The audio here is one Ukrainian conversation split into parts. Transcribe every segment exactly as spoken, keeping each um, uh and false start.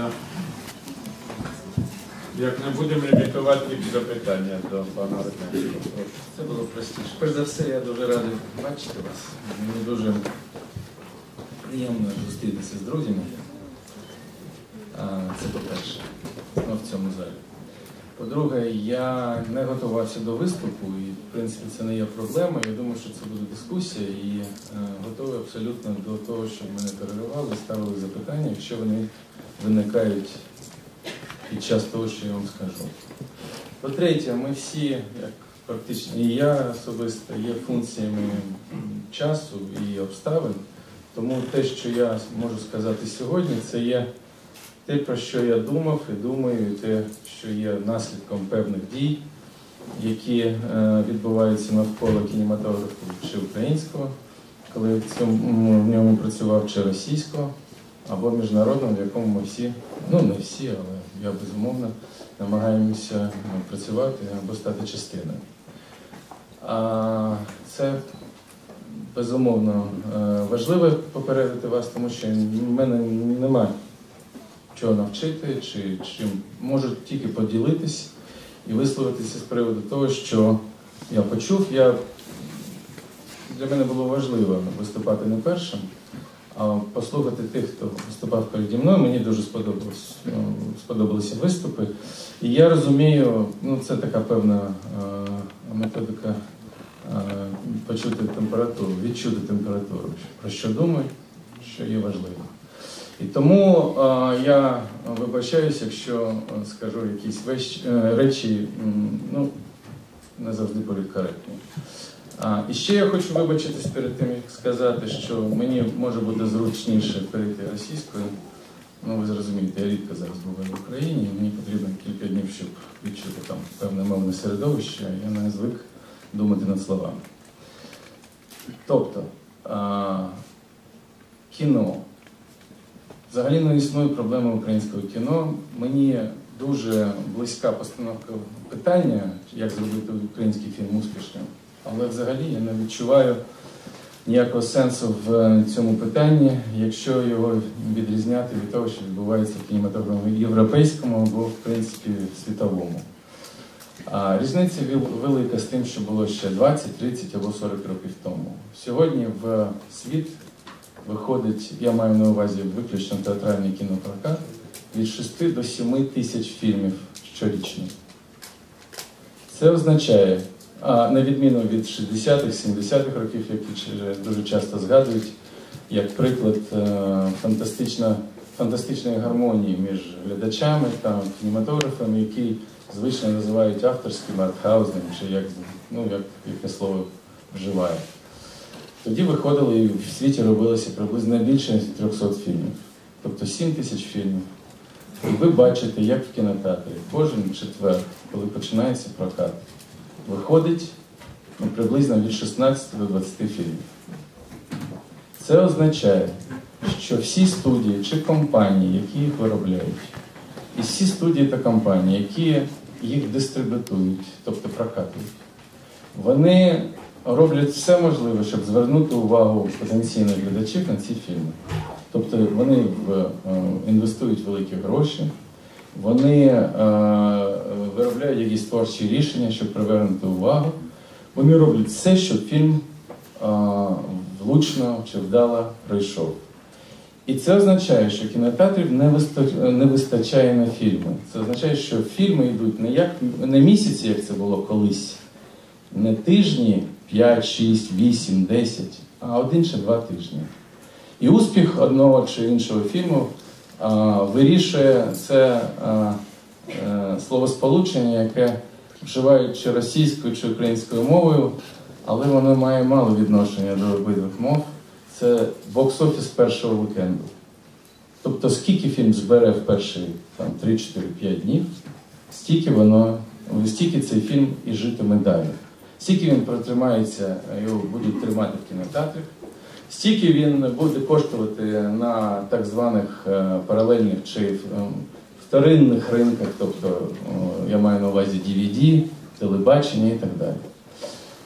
Да. Як не будемо лімітувати тільки запитання до пана Руденського. Це було простіше. Перш за все, я дуже радий бачити вас. Мені дуже приємно зустрітися з друзями. Це по-перше, ну, в цьому залі. По-друге, я не готувався до виступу, і, в принципі, це не є проблема. Я думаю, що це буде дискусія, і е, готовий абсолютно до того, щоб мене переривали, ставили запитання, якщо вони виникають під час того, що я вам скажу. По-третє, ми всі, як практично і я особисто, є функціями часу і обставин, тому те, що я можу сказати сьогодні, це є те, про що я думав і думаю, і те, що є наслідком певних дій, які е, відбуваються навколо кінематографу чи українського, коли я в, цьому, в ньому працював, чи російського, або міжнародного, в якому ми всі, ну не всі, але я безумовно намагаємося працювати або стати частиною. А це безумовно важливо попередити вас, тому що в мене немає чого навчити, чи чим можу тільки поділитись і висловитися з приводу того, що я почув. Я, для мене було важливо виступати не першим, а послухати тих, хто виступав переді мною. Мені дуже сподобалось, сподобалися виступи. І я розумію, ну це така певна е, методика е, почути температуру, відчути температуру, про що думаю, що є важливо. І тому е, я вибачаюсь, якщо скажу якісь вещ, е, речі, ну, не завжди політкоректні. А, і ще я хочу вибачитись перед тим, як сказати, що мені може бути зручніше перейти російською. Ну, ви зрозумієте, я рідко зараз буваю в Україні, мені потрібно кілька днів, щоб відчути там певне мовне середовище, я не звик думати над словами. Тобто, а, кіно. Взагалі не існує проблема українського кіно. Мені дуже близька постановка питання, як зробити український фільм успішним. Але взагалі я не відчуваю ніякого сенсу в цьому питанні, якщо його відрізняти від того, що відбувається в кінематографі європейському або, в принципі, світовому. А різниця велика з тим, що було ще двадцять, тридцять або сорок років тому. Сьогодні в світ виходить, я маю на увазі виключно театральний кінопрокат, від шести до семи тисяч фільмів щорічно. Це означає, а на відміну від шістдесятих, сімдесятих років, які дуже часто згадують, як приклад фантастично, фантастичної гармонії між глядачами та кінематографами, який звично називають авторським, артхаузним, чи як, ну, як, яке слово вживає. Тоді виходили і в світі робилося приблизно більше трьохсот фільмів, тобто сім тисяч фільмів. І ви бачите, як в кінотеатрі кожен четвер, коли починається прокат, виходить ну, приблизно від шістнадцяти до двадцяти фільмів. Це означає, що всі студії чи компанії, які їх виробляють, і всі студії та компанії, які їх дистрибутують, тобто прокатують, вони роблять все можливе, щоб звернути увагу потенційних глядачів на ці фільми. Тобто вони в, е, інвестують великі гроші, вони е, виробляють якісь творчі рішення, щоб привернути увагу. Вони роблять все, щоб фільм е, влучно чи вдало пройшов. І це означає, що кінотеатрів не, виста... не вистачає на фільми. Це означає, що фільми йдуть не, як... не місяці, як це було колись, не тижні, п'ять, шість, вісім, десять, а один чи два тижні. І успіх одного чи іншого фільму а, вирішує це а, а, словосполучення, яке вживають чи російською, чи українською мовою, але воно має мало відношення до обидвих мов. Це бокс-офіс першого вікенду. Тобто, скільки фільм збере в перші три, чотири, п'ять днів, стільки, воно, стільки цей фільм і житиме далі. Стільки він протримається, його будуть тримати в кінотеатрах, стільки він буде коштувати на так званих паралельних чи вторинних ринках, тобто я маю на увазі ді ві ді, телебачення і так далі.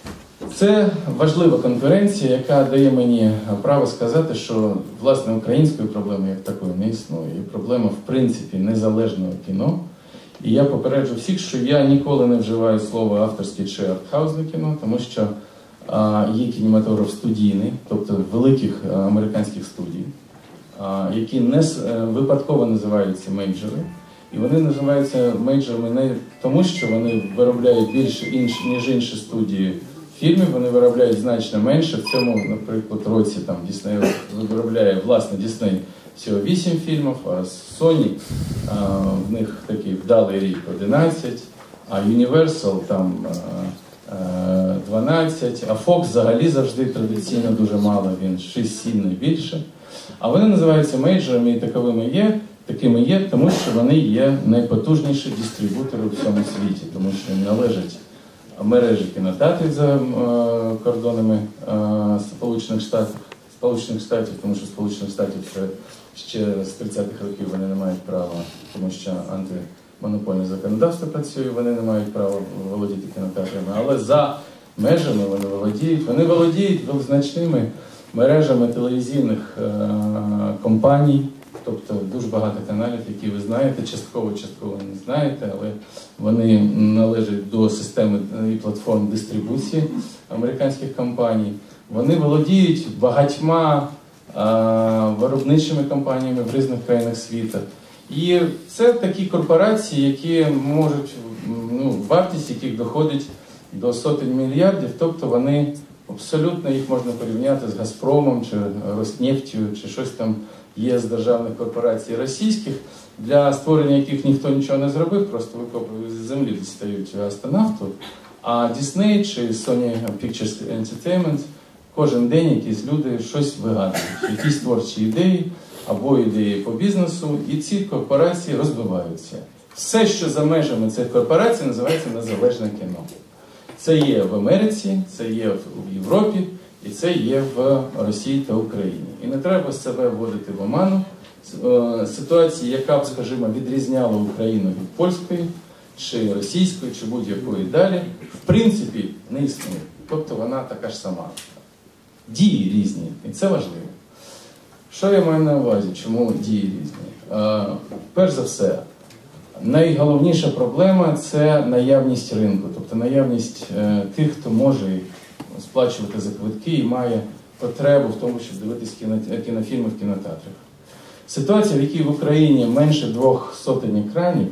Це важлива конференція, яка дає мені право сказати, що власне української проблеми як такої не існує. І проблема, в принципі, незалежного кіно. І я попереджу всіх, що я ніколи не вживаю слово авторське чи артхаусне кіно, тому що а, є кінематограф студійний, тобто великих а, американських студій, а, які не випадково називаються мейджори. І вони називаються мейджорами не тому, що вони виробляють більше, інш, ніж інші студії фільмів, вони виробляють значно менше. В цьому, наприклад, році там Disney виробляє, власне, Disney всього вісім фільмів, а Sony, а, в них такий вдалий рік одинадцять, а Universal там а, а, дванадцять, а Fox взагалі завжди традиційно дуже мало, він шість-сім не більше. А вони називаються мейджорами і таковими є, такими є, тому що вони є найпотужніші дистрибутори у всьому світі, тому що належать мережі кінотеатрів за е, кордонами е, Сполучених Штатів, Сполучених Штатів, тому що Сполучених Штатів ще, ще з тридцятих років вони не мають права, тому що антимонопольне законодавство працює, вони не мають права володіти кінотеатрами, але за межами вони володіють, вони володіють значними мережами телевізійних е, компаній, тобто дуже багато каналів, які ви знаєте, частково, частково не знаєте, але вони належать до системи і платформ дистрибуції американських компаній. Вони володіють багатьма а, виробничими компаніями в різних країнах світу. І це такі корпорації, які можуть, ну, вартість яких доходить до сотень мільярдів, тобто вони абсолютно, їх можна порівняти з Газпромом, чи Роснефтю, чи щось там є з державних корпорацій російських, для створення яких ніхто нічого не зробив, просто викопують з землі, дістають астронавту. А Disney чи Sony Pictures Entertainment кожен день якісь люди щось вигадують, якісь творчі ідеї або ідеї по бізнесу, і ці корпорації розвиваються. Все, що за межами цих корпорацій, називається незалежне кіно. Це є в Америці, це є в Європі, і це є в Росії та Україні. І не треба себе вводити в оману. Ситуація, яка б, скажімо, відрізняла Україну від польської, чи російської, чи будь-якої далі, в принципі, не існує. Тобто вона така ж сама. Дії різні, і це важливо. Що я маю на увазі? Чому дії різні? Перш за все, найголовніша проблема – це наявність ринку, тобто наявність е, тих, хто може сплачувати за квитки і має потребу в тому, щоб дивитися кіно, кінофільми в кінотеатрах. Ситуація, в якій в Україні менше двох сотень екранів,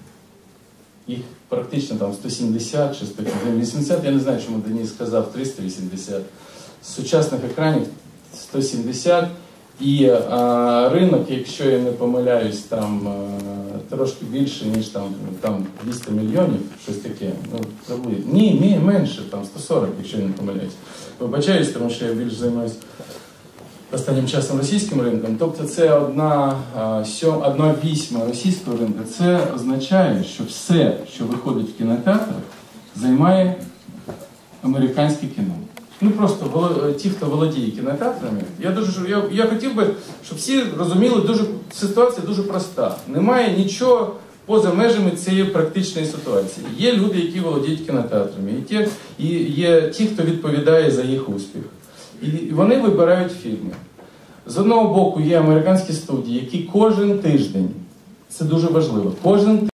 їх практично там сто сімдесят чи сто вісімдесят, я не знаю, чому Денис сказав триста вісімдесят, з сучасних екранів сто сімдесят, і а, ринок, якщо я не помиляюсь, там а, трошки більше, ніж там, там двісті мільйонів, щось таке. Ну, приблизно. Ні, ні, менше, там сто сорок, якщо я не помиляюсь. Вибачаюсь, тому що я більш займаюся останнім часом російським ринком. Тобто це одна, а, сьом, одна вісьма російського ринку. Це означає, що все, що виходить в кінотеатрах, займає американське кіно. Ну просто ті, хто володіє кінотеатрами, я дуже я, я хотів би, щоб всі розуміли, дуже ситуація дуже проста. Немає нічого поза межами цієї практичної ситуації. Є люди, які володіють кінотеатрами, і, ті, і є ті, хто відповідає за їх успіх. І вони вибирають фільми. З одного боку є американські студії, які кожен тиждень, це дуже важливо, кожен